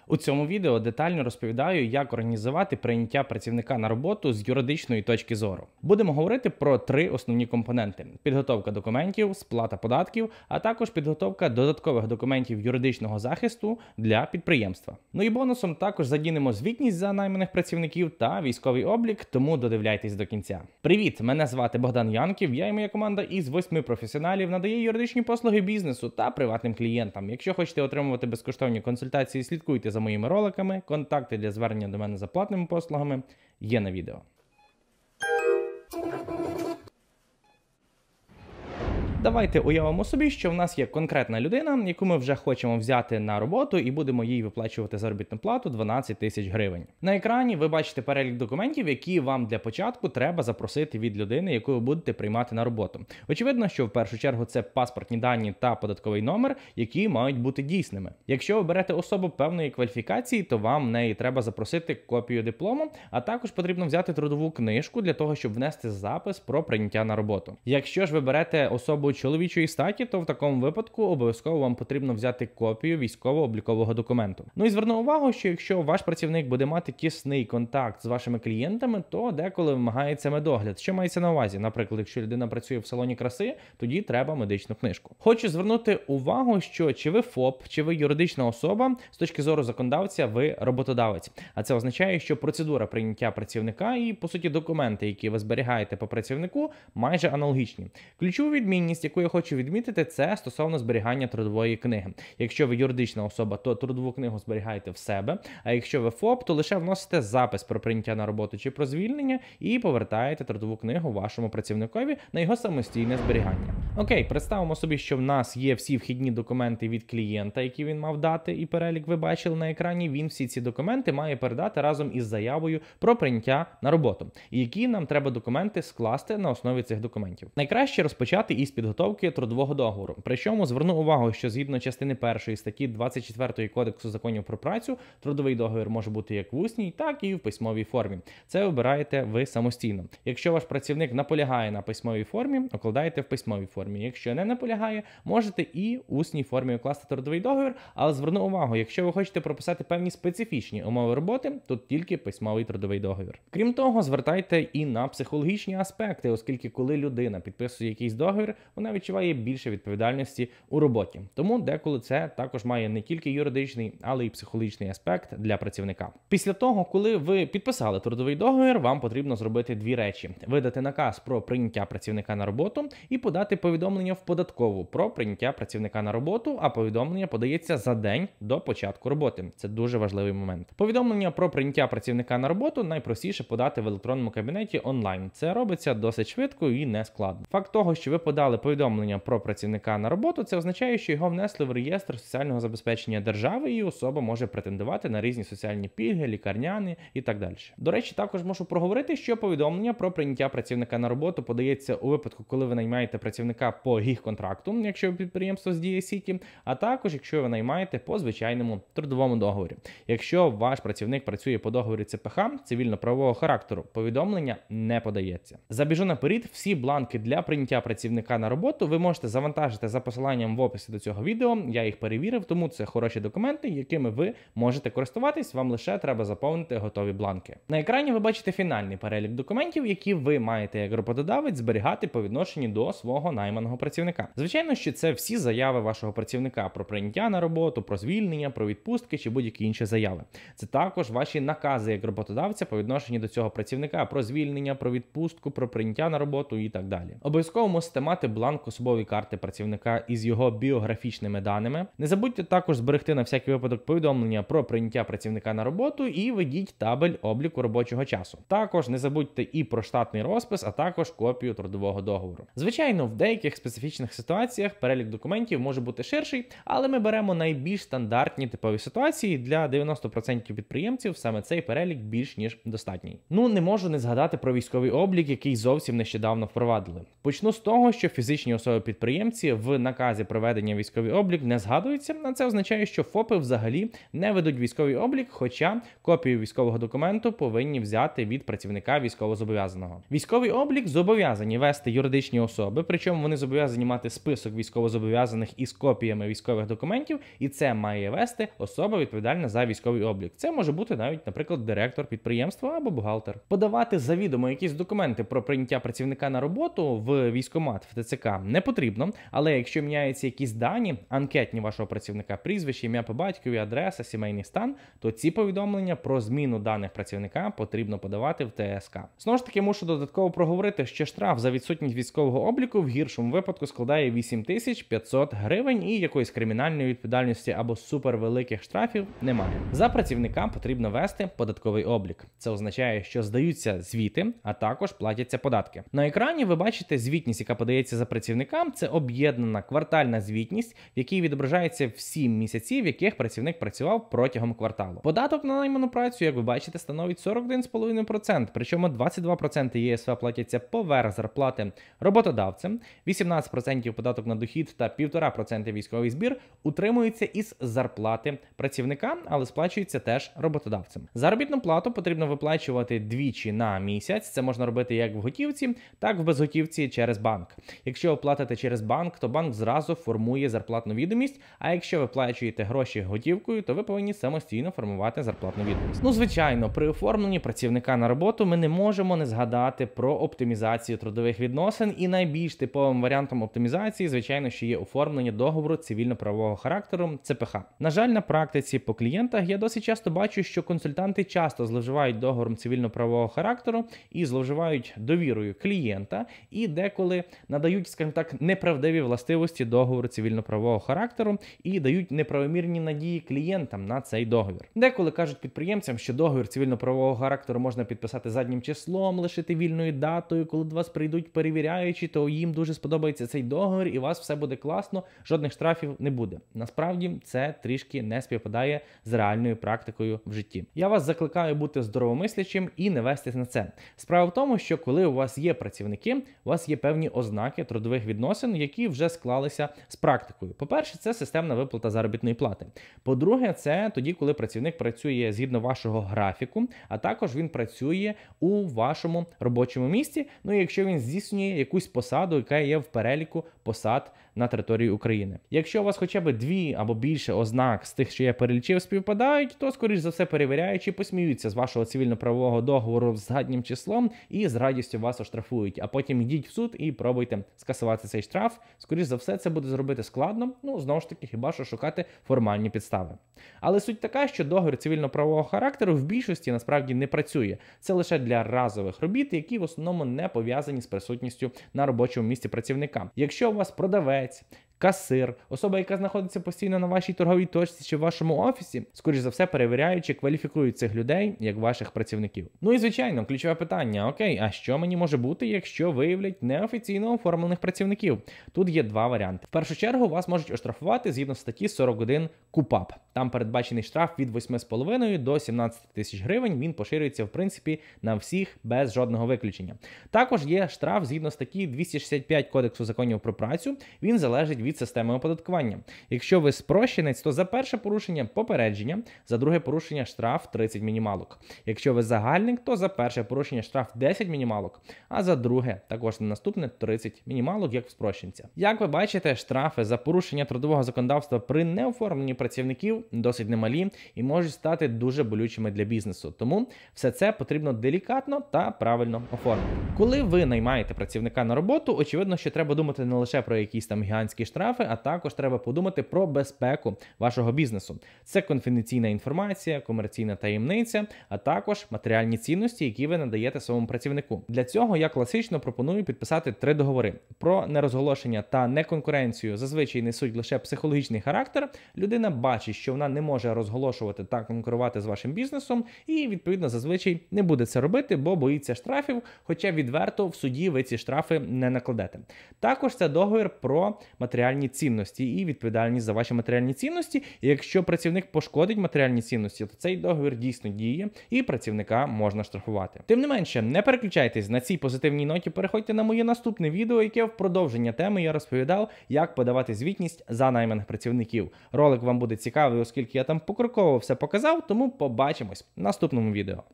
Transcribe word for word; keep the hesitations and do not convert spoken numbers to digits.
У цьому відео детально розповідаю, як організувати прийняття працівника на роботу з юридичної точки зору. Будемо говорити про три основні компоненти: підготовка документів, сплата податків, а також підготовка додаткових документів юридичного захисту для підприємства. Ну і бонусом також задінемо звітність за найманих працівників та військовий облік, тому додивляйтесь до кінця. Привіт, мене звати Богдан Янків, я і моя команда із восьми професіоналів надає юридичні послуги бізнесу та приватним клієнтам. Якщо хочете отримувати безкоштовні консультації, слідкуйте за моїми роликами, контакти для звернення до мене за платними послугами є на відео. Давайте уявимо собі, що в нас є конкретна людина, яку ми вже хочемо взяти на роботу і будемо їй виплачувати заробітну плату дванадцять тисяч гривень. На екрані ви бачите перелік документів, які вам для початку треба запросити від людини, яку ви будете приймати на роботу. Очевидно, що в першу чергу це паспортні дані та податковий номер, які мають бути дійсними. Якщо ви берете особу певної кваліфікації, то вам в неї треба запросити копію диплому, а також потрібно взяти трудову книжку для того, щоб внести запис про прийняття на роботу. Якщо ж ви берете особу чоловічої статі, то в такому випадку обов'язково вам потрібно взяти копію військово-облікового документу. Ну і зверну увагу, що якщо ваш працівник буде мати тісний контакт з вашими клієнтами, то деколи вимагається медогляд. Що мається на увазі? Наприклад, якщо людина працює в салоні краси, тоді треба медичну книжку. Хочу звернути увагу, що чи ви ФОП, чи ви юридична особа, з точки зору законодавця, ви роботодавець. А це означає, що процедура прийняття працівника і, по суті, документи, які ви зберігаєте по працівнику, майже аналогічні. Ключову відмінність, яку я хочу відмітити, це стосовно зберігання трудової книги. Якщо ви юридична особа, то трудову книгу зберігаєте в себе, а якщо ви ФОП, то лише вносите запис про прийняття на роботу чи про звільнення і повертаєте трудову книгу вашому працівникові на його самостійне зберігання. Окей, представимо собі, що в нас є всі вхідні документи від клієнта, які він мав дати, і перелік ви бачили на екрані. Він всі ці документи має передати разом із заявою про прийняття на роботу. І які нам треба документи скласти на основі цих документів. Найкраще розпочати із підготовки трудового договору. Причому зверну увагу, що згідно частини першої статті двадцять четвертої Кодексу законів про працю, трудовий договір може бути як в усній, так і в письмовій формі. Це обираєте ви самостійно. Якщо ваш працівник наполягає на письмовій формі, укладаєте в письмовій формі. Якщо не наполягає, можете і в усній формі укласти трудовий договір, але зверну увагу, якщо ви хочете прописати певні специфічні умови роботи, то тільки письмовий трудовий договір. Крім того, звертайте і на психологічні аспекти, оскільки коли людина підписує якийсь договір, вона відчуває більше відповідальності у роботі. Тому деколи це також має не тільки юридичний, але й психологічний аспект для працівника. Після того, коли ви підписали трудовий договір, вам потрібно зробити дві речі: видати наказ про прийняття працівника на роботу і подати повідомлення в податкову про прийняття працівника на роботу, а повідомлення подається за день до початку роботи. Це дуже важливий момент. Повідомлення про прийняття працівника на роботу найпростіше подати в електронному кабінеті онлайн. Це робиться досить швидко і не складно. Факт того, що ви подали повідомлення про працівника на роботу, це означає, що його внесли в реєстр соціального забезпечення держави, і особа може претендувати на різні соціальні пільги, лікарняні і так далі. До речі, також можу проговорити, що повідомлення про прийняття працівника на роботу подається у випадку, коли ви наймаєте працівника по гіг-контракту, якщо ви підприємство з Дія Сіті, а також якщо ви наймаєте по звичайному трудовому договорі. Якщо ваш працівник працює по договорі Це Пе Ха цивільно-правового характеру, повідомлення не подається. Забіжу наперед, всі бланки для прийняття працівника на роботу ви можете завантажити за посиланням в описі до цього відео. Я їх перевірив, тому це хороші документи, якими ви можете користуватись, вам лише треба заповнити готові бланки. На екрані ви бачите фінальний перелік документів, які ви маєте як роботодавець зберігати по відношенню до свого найманого працівника. Звичайно, що це всі заяви вашого працівника про прийняття на роботу, про звільнення, про відпустки чи будь-які інші заяви. Це також ваші накази як роботодавця по відношенню до цього працівника про звільнення, про відпустку, про прийняття на роботу і так далі. Обов'язково мусите мати бланк особової карти працівника із його біографічними даними. Не забудьте також зберегти на всякий випадок повідомлення про прийняття працівника на роботу і ведіть табель обліку робочого часу. Також не забудьте і про штатний розпис, а також копію трудового договору. Звичайно, в деяких специфічних ситуаціях перелік документів може бути ширший, але ми беремо найбільш стандартні типові ситуації. Для дев'яноста відсотків підприємців саме цей перелік більш ніж достатній. Ну, не можу не згадати про військовий облік, який зовсім нещодавно впровадили. Почну з того, що фізично фізичні особи-підприємці в наказі проведення військовий облік не згадуються, а це означає, що ФОПи взагалі не ведуть військовий облік, хоча копію військового документу повинні взяти від працівника військовозобов'язаного. Військовий облік зобов'язані вести юридичні особи, причому вони зобов'язані мати список військовозобов'язаних із копіями військових документів, і це має вести особа відповідальна за військовий облік. Це може бути навіть, наприклад, директор підприємства або бухгалтер. Подавати завідомо якісь документи про прийняття працівника на роботу в військкомат, в ТЦК не потрібно, але якщо міняються якісь дані, анкетні вашого працівника, прізвище, ім'я по батькові, адреса, сімейний стан, то ці повідомлення про зміну даних працівника потрібно подавати в ТСК. Знову ж таки, мушу додатково проговорити, що штраф за відсутність військового обліку в гіршому випадку складає вісім тисяч п'ятсот гривень і якоїсь кримінальної відповідальності або супервеликих штрафів немає. За працівника потрібно вести податковий облік. Це означає, що здаються звіти, а також платяться податки. На екрані ви бачите звітність, яка подається за працівникам. Це об'єднана квартальна звітність, в якій відображається всі місяці, в яких працівник працював протягом кварталу. Податок на найману працю, як ви бачите, становить сорок один цілих п'ять десятих відсотка, причому двадцять два відсотки ЄСВ платяться поверх зарплати роботодавцем, вісімнадцять відсотків податок на дохід та півтора відсотка військовий збір утримується із зарплати працівника, але сплачується теж роботодавцем. Заробітну плату потрібно виплачувати двічі на місяць. Це можна робити як в готівці, так і в безготівці через банк. Якщо ви платите через банк, то банк зразу формує зарплатну відомість, а якщо ви плачуєте гроші готівкою, то ви повинні самостійно формувати зарплатну відомість. Ну, звичайно, при оформленні працівника на роботу ми не можемо не згадати про оптимізацію трудових відносин, і найбільш типовим варіантом оптимізації, звичайно, що є оформлення договору цивільно-правового характеру – це пе ха. На жаль, на практиці по клієнтах я досить часто бачу, що консультанти часто зловживають договором цивільно-правового характеру і зловживають довірою клієнта, і деколи надають, скажімо так, неправдиві властивості договору цивільно-правового характеру і дають неправомірні надії клієнтам на цей договір. Деколи кажуть підприємцям, що договір цивільно-правового характеру можна підписати заднім числом, лишити вільною датою, коли до вас прийдуть перевіряючі, то їм дуже сподобається цей договір і у вас все буде класно, жодних штрафів не буде. Насправді це трішки не співпадає з реальною практикою в житті. Я вас закликаю бути здоровомислячим і не вестись на це. Справа в тому, що коли у вас є працівники, у вас є певні ознаки трудових відносин, які вже склалися з практикою. По-перше, це системна виплата заробітної плати. По-друге, це тоді, коли працівник працює згідно вашого графіку, а також він працює у вашому робочому місці, ну і якщо він здійснює якусь посаду, яка є в переліку посад на території України. Якщо у вас хоча б дві або більше ознак з тих, що я перелічив, співпадають, то, скоріш за все, перевіряючи, посміються з вашого цивільно-правового договору з заднім числом і з радістю вас оштрафують. А потім йдіть в суд і пробуйте скасувати цей штраф. Скоріш за все, це буде зробити складно, ну, знову ж таки, хіба що шукати формальні підстави. Але суть така, що договір цивільно-правового характеру в більшості насправді не працює. Це лише для разових робіт, які в основному не пов'язані з присутністю на робочому місці працівника. Якщо у вас продавець, касир, особа, яка знаходиться постійно на вашій торговій точці чи в вашому офісі, скоріш за все, перевіряючи, кваліфікують цих людей як ваших працівників. Ну і, звичайно, ключове питання. Окей, а що мені може бути, якщо виявлять неофіційно оформлених працівників? Тут є два варіанти. В першу чергу, вас можуть оштрафувати згідно статті сорок один КУпАП. Там передбачений штраф від восьми з половиною до сімнадцяти тисяч гривень. Він поширюється, в принципі, на всіх без жодного виключення. Також є штраф згідно статті двісті шістдесят п'ять Кодексу законів про працю. Він залежить від системи оподаткування. Якщо ви спрощенець, то за перше порушення попередження, за друге порушення штраф тридцять мінімалок. Якщо ви загальник, то за перше порушення штраф десять мінімалок, а за друге, також наступне, тридцять мінімалок, як в спрощенця. Як ви бачите, штрафи за порушення трудового законодавства при неоформленні працівників досить немалі і можуть стати дуже болючими для бізнесу. Тому все це потрібно делікатно та правильно оформити. Коли ви наймаєте працівника на роботу, очевидно, що треба думати не лише про якісь там гігантські штрафи, а також треба подумати про безпеку вашого бізнесу. Це конфіденційна інформація, комерційна таємниця, а також матеріальні цінності, які ви надаєте своєму працівнику. Для цього я класично пропоную підписати три договори. Про нерозголошення та неконкуренцію зазвичай несуть лише психологічний характер. Людина бачить, що вона не може розголошувати та конкурувати з вашим бізнесом і, відповідно, зазвичай не буде це робити, бо боїться штрафів, хоча відверто в суді ви ці штрафи не накладете. Також це договір про матеріальні матеріальні цінності і відповідальність за ваші матеріальні цінності. І якщо працівник пошкодить матеріальні цінності, то цей договір дійсно діє і працівника можна штрафувати. Тим не менше, не переключайтесь на цій позитивній ноті, переходьте на моє наступне відео, яке в продовження теми я розповідав, як подавати звітність за найманих працівників. Ролик вам буде цікавий, оскільки я там покроково все показав, тому побачимось в наступному відео.